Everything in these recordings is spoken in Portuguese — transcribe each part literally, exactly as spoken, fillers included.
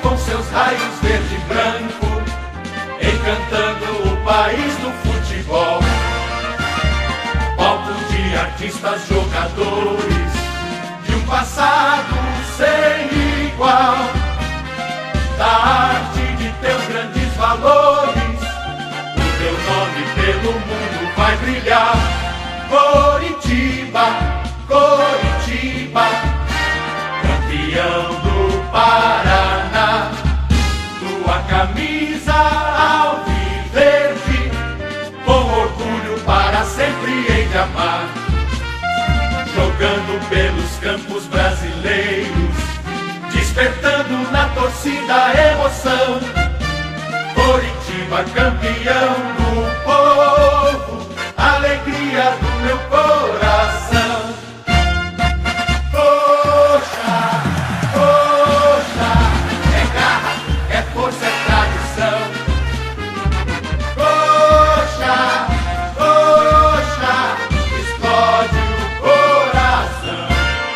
com seus raios verde e branco, encantando o país do futebol. Palco de artistas, jogadores, de um passado sem igual, da arte de teus grandes valores, o teu nome pelo mundo vai brilhar. Coritiba, Coritiba, campeão do Paraná, tua camisa alviverde, com orgulho para sempre hei de amar. Jogando pelos campos brasileiros, despertando na torcida a emoção. Coritiba, campeão do povo, alegria do meu coração. Coxa, coxa, é garra, é força, é tradição. Coxa, coxa, explode o coração.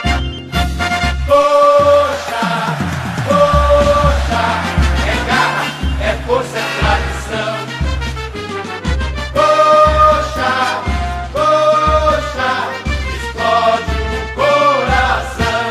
Coxa, coxa, é garra, é força, é tradição. Coxa, coxa, explode o coração.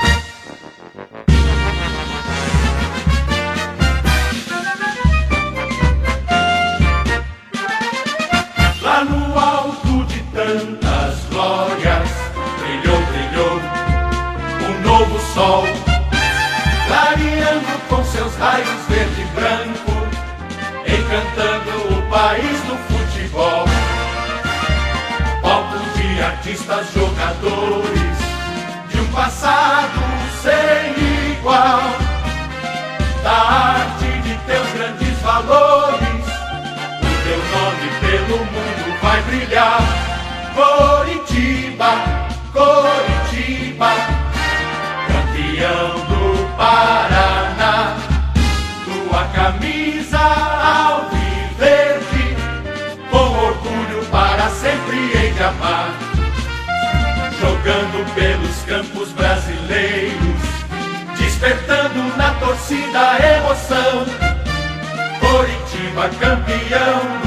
Lá no alto de tantas glórias, brilhou, brilhou um novo sol, clareando com seus raios verde e branco, encantando o país do futebol. Palco de artistas, jogadores, de um passado sem igual, da arte de teus grandes valores, o teu nome pelo mundo vai brilhar. Coritiba, Coritiba, campeão do Paraná, tua camisa alviverde, com orgulho para sempre hei de amar. Jogando pelos campos brasileiros, despertando na torcida a emoção. Coritiba, campeão